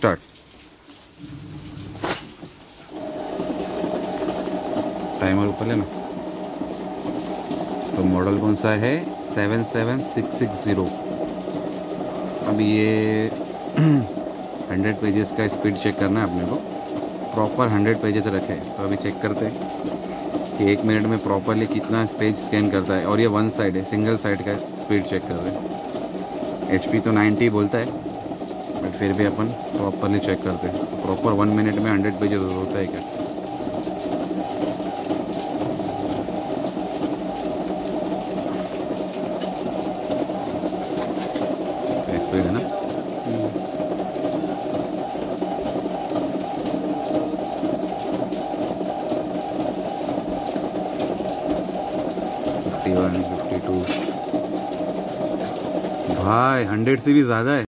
Start. Timer ऊपर लेना। तो मॉडल कौन सा है? 77660। अब ये 100 पेजेस का स्पीड चेक करना है अपने को। प्रॉपर 100 पेजेस रखे। तो अभी चेक करते हैं कि 1 मिनट में प्रॉपरली कितना पेज स्कैन करता है। और ये वन साइड है, सिंगल साइड का स्पीड चेक कर रहे हैं। HP तो 90 बोलता है, बट फिर भी अपन प्रॉपरली चेक करते हैं। प्रॉपर 1 मिनट में 100 पेजेस होता है क्या? स्पीड है ना? 51, 52 भाई 100 से भी ज़्यादा है।